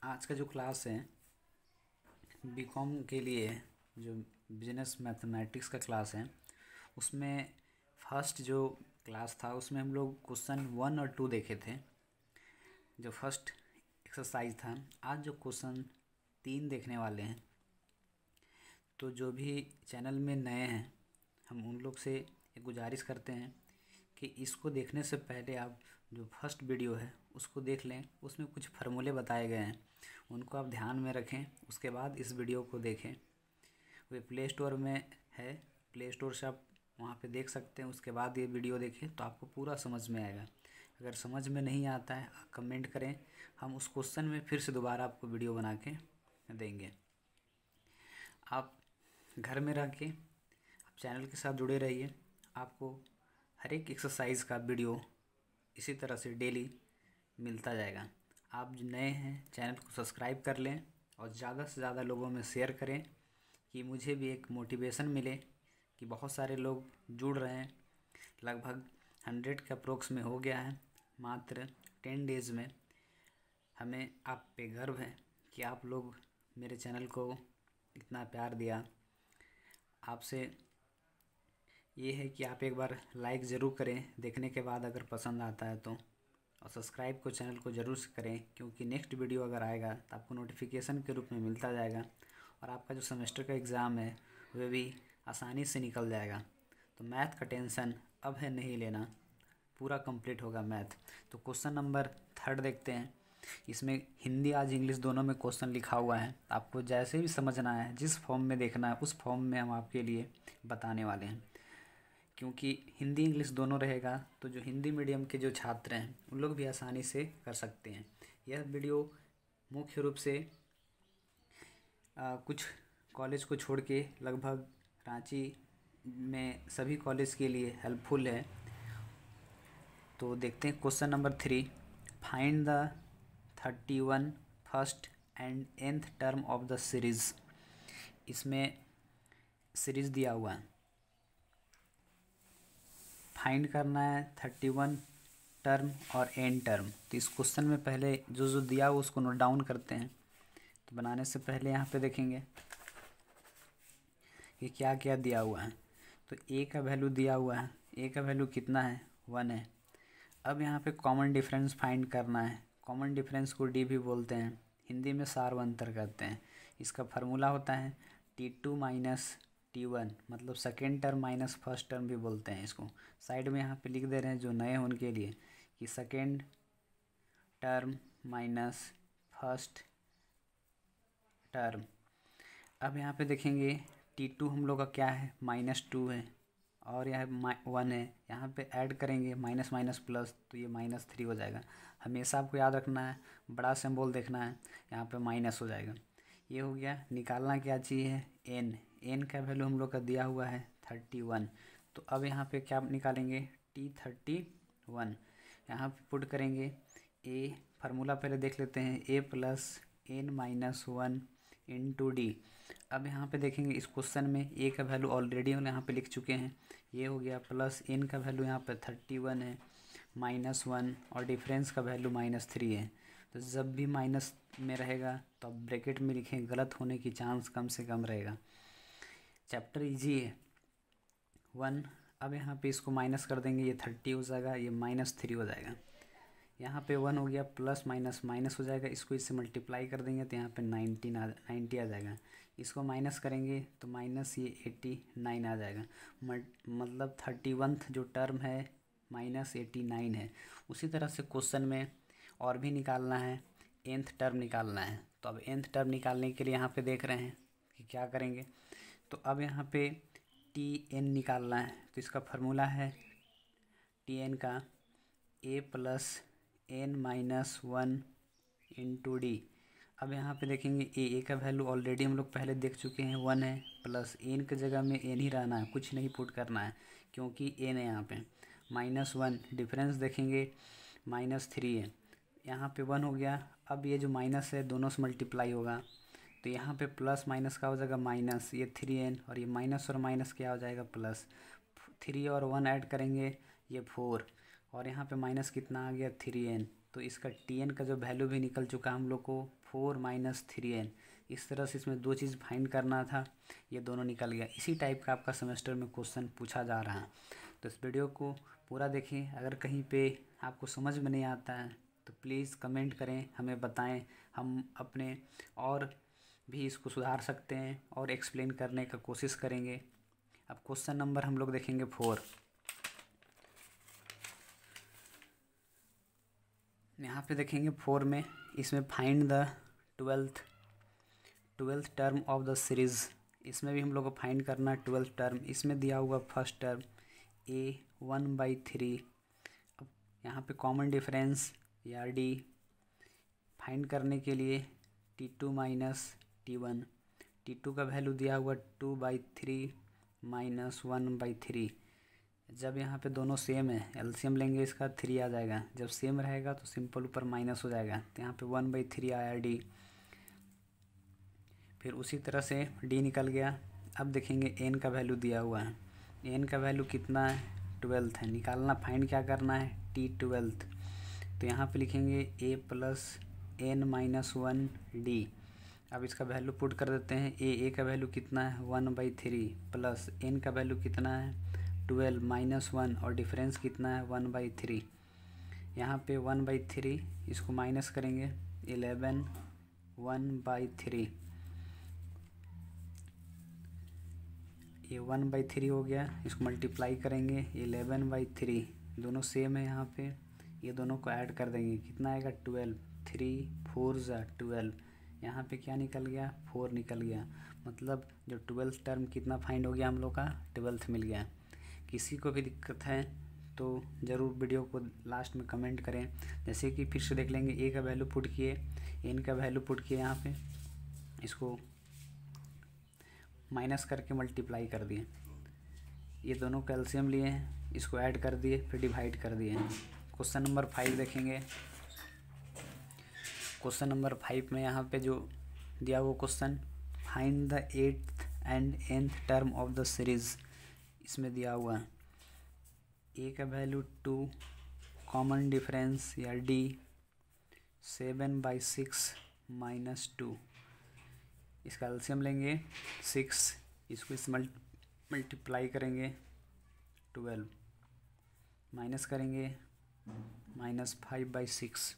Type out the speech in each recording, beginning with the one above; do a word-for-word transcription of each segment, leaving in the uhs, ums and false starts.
आज का जो क्लास है बीकॉम के लिए, जो बिजनेस मैथमेटिक्स का क्लास है, उसमें फर्स्ट जो क्लास था उसमें हम लोग क्वेश्चन वन और टू देखे थे, जो फर्स्ट एक्सरसाइज था। आज जो क्वेश्चन तीन देखने वाले हैं, तो जो भी चैनल में नए हैं हम उन लोग से एक गुजारिश करते हैं कि इसको देखने से पहले आप जो फर्स्ट वीडियो है उसको देख लें। उसमें कुछ फार्मूले बताए गए हैं, उनको आप ध्यान में रखें, उसके बाद इस वीडियो को देखें। वे प्ले स्टोर में है, प्ले स्टोर से आप वहाँ पे देख सकते हैं। उसके बाद ये वीडियो देखें तो आपको पूरा समझ में आएगा। अगर समझ में नहीं आता है कमेंट करें, हम उस क्वेश्चन में फिर से दोबारा आपको वीडियो बना के देंगे। आप घर में रह के आप चैनल के साथ जुड़े रहिए, आपको हर एक एक्सरसाइज का वीडियो इसी तरह से डेली मिलता जाएगा। आप जो नए हैं चैनल को सब्सक्राइब कर लें और ज़्यादा से ज़्यादा लोगों में शेयर करें कि मुझे भी एक मोटिवेशन मिले कि बहुत सारे लोग जुड़ रहे हैं। लगभग हंड्रेड के अप्रोक्स में हो गया है मात्र टेन डेज़ में। हमें आप पे गर्व है कि आप लोग मेरे चैनल को इतना प्यार दिया। आपसे ये है कि आप एक बार लाइक ज़रूर करें देखने के बाद, अगर पसंद आता है तो, और सब्सक्राइब को चैनल को ज़रूर से करें, क्योंकि नेक्स्ट वीडियो अगर आएगा तो आपको नोटिफिकेशन के रूप में मिलता जाएगा और आपका जो सेमेस्टर का एग्ज़ाम है वह भी आसानी से निकल जाएगा। तो मैथ का टेंशन अब है नहीं लेना, पूरा कंप्लीट होगा मैथ। तो क्वेश्चन नंबर थर्ड देखते हैं। इसमें हिंदी आज इंग्लिश दोनों में क्वेश्चन लिखा हुआ है, आपको जैसे भी समझना है, जिस फॉर्म में देखना है उस फॉर्म में हम आपके लिए बताने वाले हैं। क्योंकि हिंदी इंग्लिश दोनों रहेगा तो जो हिंदी मीडियम के जो छात्र हैं उन लोग भी आसानी से कर सकते हैं। यह वीडियो मुख्य रूप से आ, कुछ कॉलेज को छोड़ के लगभग रांची में सभी कॉलेज के लिए हेल्पफुल है। तो देखते हैं question number three. Find the thirty one first and nth term of the series. इसमें सीरीज़ दिया हुआ है, फाइंड करना है थर्टी वन टर्म और एन टर्म। तो इस क्वेश्चन में पहले जो जो दिया हुआ उसको नोट डाउन करते हैं। तो बनाने से पहले यहाँ पे देखेंगे कि क्या क्या दिया हुआ है। तो ए का वैल्यू दिया हुआ है, ए का वैल्यू कितना है, वन है। अब यहाँ पे कॉमन डिफरेंस फाइंड करना है। कॉमन डिफरेंस को डी भी बोलते हैं, हिंदी में सार्वअंतर कहते हैं। इसका फार्मूला होता है t two minus t one, मतलब second term minus first term भी बोलते हैं इसको। साइड में यहाँ पे लिख दे रहे हैं जो नए हैं उनके लिए कि second term minus first term. अब यहाँ पे देखेंगे टी टू हम लोग का क्या है, माइनस टू है, और यहाँ वन है। यहाँ पे ऐड करेंगे माइनस माइनस प्लस, तो ये माइनस थ्री हो जाएगा। हमेशा आपको याद रखना है, बड़ा सिंबल देखना है, यहाँ पे माइनस हो जाएगा। ये हो गया। निकालना क्या चाहिए है, एन। एन का वैल्यू हम लोग का दिया हुआ है थर्टी वन। तो अब यहाँ पे क्या निकालेंगे, टी थर्टी वन। यहाँ पे पुट करेंगे ए, फार्मूला पहले देख लेते हैं, a plus n minus one into d. अब यहाँ पे देखेंगे इस क्वेश्चन में ए का वैल्यू ऑलरेडी हम यहाँ पे लिख चुके हैं, ये हो गया, प्लस एन का वैल्यू यहाँ पे थर्टी वन है, माइनस वन, और डिफरेंस का वैल्यू माइनस थ्री है। तो जब भी माइनस में रहेगा तो आप ब्रैकेट में लिखें, गलत होने की चांस कम से कम रहेगा। चैप्टर इजी है। वन, अब यहाँ पे इसको माइनस कर देंगे, ये थर्टी हो जाएगा, ये माइनस थ्री हो जाएगा। यहाँ पे वन हो गया, प्लस माइनस माइनस हो जाएगा, इसको इससे मल्टीप्लाई कर देंगे तो यहाँ पे नाइनटीन आ नाइन्टी आ जाएगा। इसको माइनस करेंगे तो माइनस ये एट्टी नाइन आ जाएगा। मतलब थर्टी वन्थ जो टर्म है माइनस एटी नाइन है। उसी तरह से क्वेश्चन में और भी निकालना है, एंथ टर्म निकालना है। तो अब एंथ टर्म निकालने के लिए यहाँ पे देख रहे हैं कि क्या करेंगे। तो अब यहाँ पे टी एन निकालना है। तो इसका फार्मूला है टी एन का a plus n minus one into d. अब यहाँ पे देखेंगे ए ए का वैल्यू ऑलरेडी हम लोग पहले देख चुके हैं, वन है, प्लस एन की जगह में एन ही रहना है, कुछ नहीं पुट करना है क्योंकि एन है यहाँ पे। माइनस वन, डिफरेंस देखेंगे माइनस थ्री है, यहाँ पे वन हो गया। अब ये जो माइनस है दोनों से मल्टीप्लाई होगा, तो यहाँ पे प्लस माइनस का हो जाएगा माइनस, ये थ्री एन, और ये माइनस और माइनस क्या हो जाएगा, प्लस। थ्री और वन ऐड करेंगे, ये फोर, और यहाँ पे माइनस कितना आ गया, थ्री एन। तो इसका टी एन का जो वैल्यू भी निकल चुका हम लोग को फोर माइनस थ्री एन। इस तरह से इसमें दो चीज़ फाइंड करना था, ये दोनों निकल गया। इसी टाइप का आपका सेमेस्टर में क्वेश्चन पूछा जा रहा है। तो इस वीडियो को पूरा देखें। अगर कहीं पे आपको समझ में नहीं आता है तो प्लीज़ कमेंट करें, हमें बताएं, हम अपने और भी इसको सुधार सकते हैं और एक्सप्लेन करने का कोशिश करेंगे। अब क्वेश्चन नंबर हम लोग देखेंगे फोर। यहाँ पे देखेंगे फोर में, इसमें find the twelfth twelfth term of the series. इसमें भी हम लोग को फाइंड करना है ट्वेल्थ टर्म। इसमें दिया हुआ first term a one by three. अब यहाँ पे कॉमन डिफरेंस या डी फाइंड करने के लिए t two minus t one. T two का वैल्यू दिया हुआ two by three minus one by three. जब यहाँ पे दोनों सेम है, एलसीएम लेंगे इसका थ्री आ जाएगा। जब सेम रहेगा तो सिंपल ऊपर माइनस हो जाएगा, तो यहाँ पे वन बाई थ्री आया डी। फिर उसी तरह से डी निकल गया। अब देखेंगे एन का वैल्यू दिया हुआ है। एन का वैल्यू कितना है, ट्वेल्थ है। निकालना, फाइंड क्या करना है, टी ट्वेल्थ। तो यहाँ पे लिखेंगे a plus n minus one d. अब इसका वैल्यू पुट कर देते हैं। ए ए का वैल्यू कितना है, one by three, plus n का वैल्यू कितना है, ट्वेल्व, माइनस वन, और डिफरेंस कितना है, वन बाई थ्री। यहाँ पे वन बाई थ्री, इसको माइनस करेंगे, इलेवन, वन बाई थ्री। ये वन बाई थ्री हो गया। इसको मल्टीप्लाई करेंगे, इलेवन बाई थ्री, दोनों सेम है। यहाँ पे ये दोनों को ऐड कर देंगे, कितना आएगा, ट्वेल्व। थ्री फोर ज़ा ट्वेल्व। यहाँ पे क्या निकल गया, फोर निकल गया। मतलब जो ट्वेल्थ टर्म कितना फाइंड हो गया हम लोग का, ट्वेल्थ मिल गया। किसी को भी दिक्कत है तो ज़रूर वीडियो को लास्ट में कमेंट करें। जैसे कि फिर से देख लेंगे, ए का वैल्यू पुट किए, एन का वैल्यू पुट किए, यहाँ पे इसको माइनस करके मल्टीप्लाई कर दिए। ये दोनों कैल्शियम लिए हैं, इसको ऐड कर दिए, फिर डिवाइड कर दिए हैं। क्वेश्चन नंबर फाइव देखेंगे। क्वेश्चन नंबर फाइव में यहाँ पे जो दिया वो question, find the eighth and nth term of the series. इसमें दिया हुआ है ए का वैल्यू टू, कॉमन डिफरेंस या d seven by six minus two. इसका एलसीएम लेंगे सिक्स, इसको इस मल्टीप्लाई करेंगे, ट्वेल्व, माइनस करेंगे माइनस फाइव बाई सिक्स।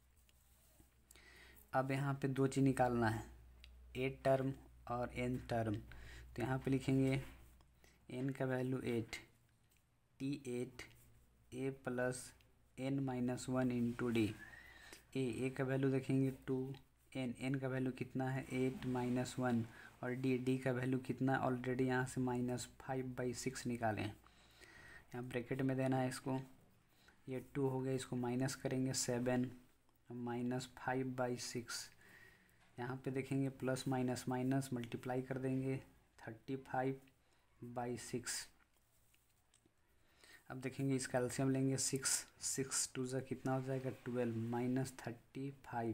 अब यहाँ पे दो चीज़ निकालना है, एट टर्म और एन टर्म। तो यहाँ पे लिखेंगे एन का value eight, t eight, a plus n minus one into d. A a का वैल्यू देखेंगे टू, एन एन का वैल्यू कितना है, एट माइनस वन, और डी डी का वैल्यू कितना, ऑलरेडी यहाँ से माइनस फाइव बाई सिक्स निकालें। यहाँ ब्रैकेट में देना है इसको। ये टू हो गया, इसको माइनस करेंगे, seven minus five by six. यहाँ पे देखेंगे प्लस माइनस माइनस मल्टीप्लाई कर देंगे, थर्टी फाइव बाई सिक्स। अब देखेंगे इसका एलसीएम लेंगे, सिक्स सिक्स टू ज़ा कितना हो जाएगा, ट्वेल्व, माइनस थर्टी फाइव।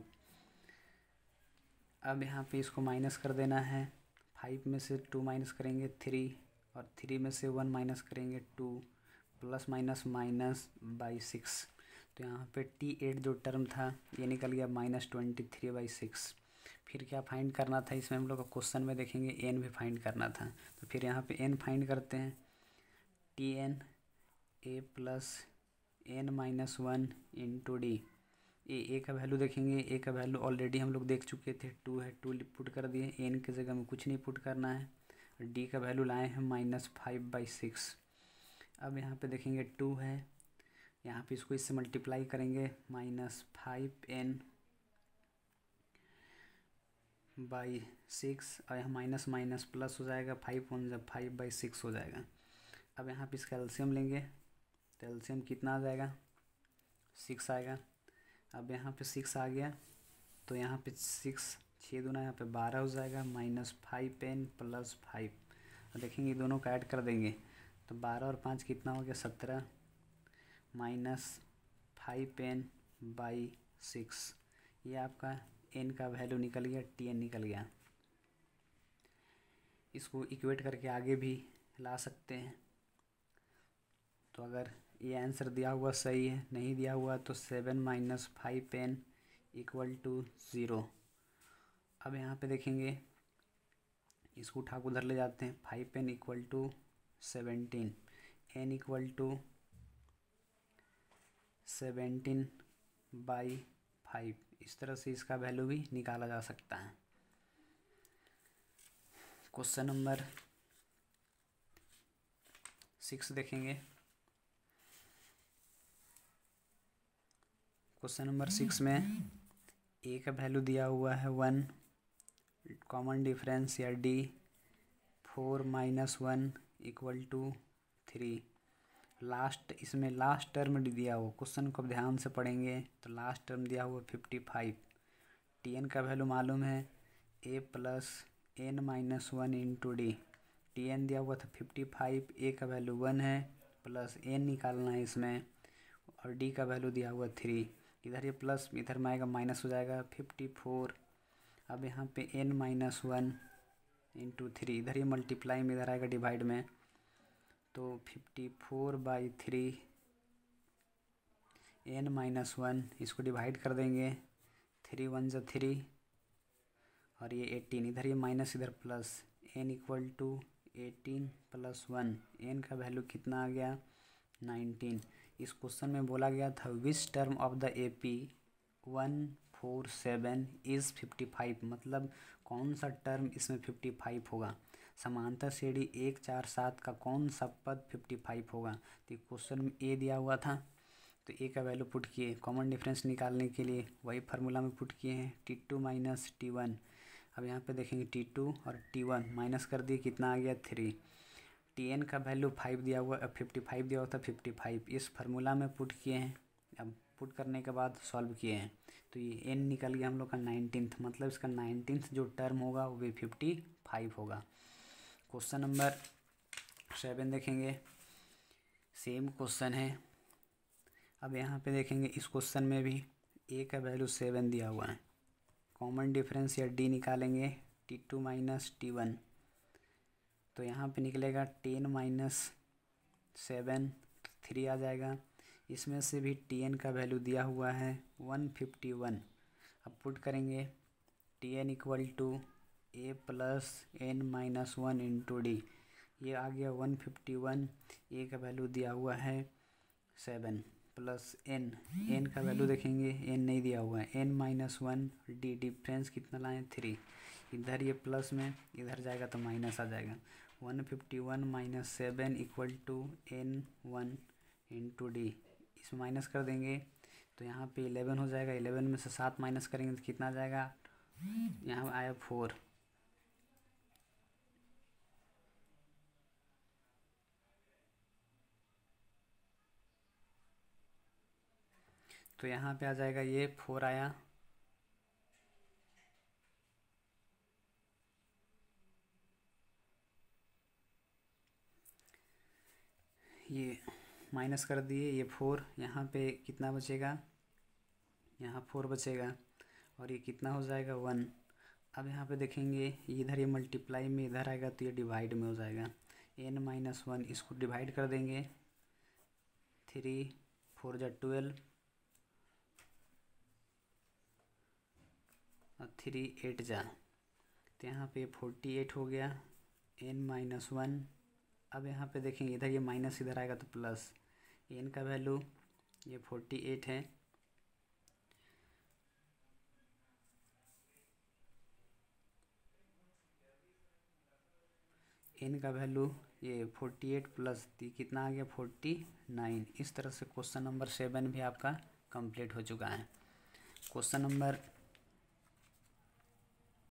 अब यहाँ पे इसको माइनस कर देना है। फाइव में से टू माइनस करेंगे, थ्री, और थ्री में से वन माइनस करेंगे, two, plus minus minus by six. तो यहाँ पे टी एट जो टर्म था ये निकल गया minus twenty three by six. फिर क्या फाइंड करना था, इसमें हम लोग को क्वेश्चन में देखेंगे एन भी फाइंड करना था। तो फिर यहाँ पे एन फाइंड करते हैं, t n a plus n minus one into d. A a का वैल्यू देखेंगे, ए का वैल्यू ऑलरेडी हम लोग देख चुके थे, टू है, टू पुट कर दिए। एन की जगह में कुछ नहीं पुट करना है। डी का वैल्यू लाए हैं माइनस फाइव बाई सिक्स। अब यहाँ पे देखेंगे टू है, यहाँ पे इसको इससे मल्टीप्लाई करेंगे, minus five n by six, और यहाँ माइनस माइनस प्लस हो जाएगा, फाइव वन जब फाइव बाई सिक्स हो जाएगा। अब यहाँ पे इसका एलसीएम लेंगे, तो एलसीएम कितना आ जाएगा, सिक्स आएगा। अब यहाँ पे सिक्स आ गया, तो यहाँ पे सिक्स, छः दूना यहाँ पे बारह हो जाएगा, minus five n plus five. और देखेंगे दोनों का ऐड कर देंगे, तो बारह और पाँच कितना हो गया, सत्रह, minus five n by six. ये आपका एन का वैल्यू निकल गया, टी एन निकल गया। इसको इक्वेट करके आगे भी ला सकते हैं। तो अगर ये आंसर दिया हुआ सही है, नहीं दिया हुआ तो seven minus five n equal to zero. अब यहाँ पे देखेंगे, इसको उठा के उधर ले जाते हैं। Five n equal to seventeen, n equal to seventeen by five. इस तरह से इसका वैल्यू भी निकाला जा सकता है। क्वेश्चन नंबर सिक्स देखेंगे। क्वेश्चन नंबर सिक्स में ए का वैल्यू दिया हुआ है वन, कॉमन डिफरेंस या d four minus one equal to three. Last इसमें लास्ट टर्म दिया हुआ, क्वेश्चन को ध्यान से पढ़ेंगे तो लास्ट टर्म दिया हुआ फिफ्टी फाइव। टी एन का वैल्यू मालूम है a plus n minus one into d. T n दिया हुआ था फिफ्टी फाइव, ए का वैल्यू वन है, प्लस एन निकालना है इसमें, और डी का वैल्यू दिया हुआ थ्री। इधर ये प्लस इधर में आएगा माइनस हो जाएगा फिफ्टी फोर। अब यहाँ पे n minus one into three, इधर ये मल्टीप्लाई में इधर आएगा डिवाइड में, तो fifty four by three n minus one, इसको डिवाइड कर देंगे, थ्री वन ज़ा थ्री और ये एटीन, इधर ये माइनस इधर plus, n equal to eighteen plus one. N का वैल्यू कितना आ गया नाइनटीन। इस क्वेश्चन में बोला गया था which term of the A P one four seven is fifty five, मतलब कौन सा टर्म इसमें फिफ्टी फाइव होगा। समांतर श्रेणी एक चार सात का कौन सा पद फिफ्टी फाइव होगा। तो क्वेश्चन में ए दिया हुआ था तो ए का वैल्यू पुट किए, कॉमन डिफरेंस निकालने के लिए वही फार्मूला में पुट किए हैं, t two minus t one. अब यहाँ पे देखेंगे टी टू और टी वन माइनस कर दिए, कितना आ गया थ्री। टी एन का वैल्यू फाइव दिया हुआ, फिफ्टी फाइव दिया हुआ था फिफ्टी फाइव, इस फार्मूला में पुट किए हैं। अब पुट करने के बाद सॉल्व किए हैं तो ये एन निकल गया हम लोग का नाइनटीन्थ, मतलब इसका नाइनटीन्थ जो टर्म होगा वो भी फिफ्टी फाइव होगा। क्वेश्चन नंबर सेवन देखेंगे, सेम क्वेश्चन है। अब यहाँ पे देखेंगे इस क्वेश्चन में भी ए का वैल्यू सेवन दिया हुआ है, कॉमन डिफरेंस या डी निकालेंगे, t two minus t one, तो यहाँ पे निकलेगा टेन माइनस सेवन, थ्री आ जाएगा। इसमें से भी टी एन का वैल्यू दिया हुआ है वन फिफ्टी वन। अब पुट करेंगे t n equal to a plus n minus one into d, ये आ गया वन फिफ्टी वन। ए का वैल्यू दिया हुआ है सेवन प्लस एन, एन का वैल्यू देखेंगे एन नहीं दिया हुआ है, n minus one, d difference कितना लाएँ थ्री। इधर ये प्लस में इधर जाएगा तो माइनस आ जाएगा, one fifty one minus seven equal to n one into d. इसमें माइनस कर देंगे तो यहाँ पे इलेवन हो जाएगा, इलेवन में से सात माइनस करेंगे तो कितना आ जाएगा, यहाँ आया फोर। तो यहाँ पे आ जाएगा ये फोर आया। ये माइनस कर दिए, ये फोर, यहाँ पे कितना बचेगा, यहाँ फोर बचेगा और ये कितना हो जाएगा वन। अब यहाँ पे देखेंगे इधर ये मल्टीप्लाई में इधर आएगा तो ये डिवाइड में हो जाएगा, एन माइनस वन, इसको डिवाइड कर देंगे, थ्री फोर जा ट्वेल्व और थ्री एट जा, तो यहाँ पे फोर्टी एट हो गया, एन माइनस वन। अब यहाँ पे देखेंगे इधर ये माइनस इधर आएगा तो प्लस, एन का वैल्यू ये फोर्टी एट है, एन का वैल्यू ये फोर्टी एट प्लस कितना आ गया फोर्टी नाइन। इस तरह से क्वेश्चन नंबर सेवन भी आपका कंप्लीट हो चुका है। Question number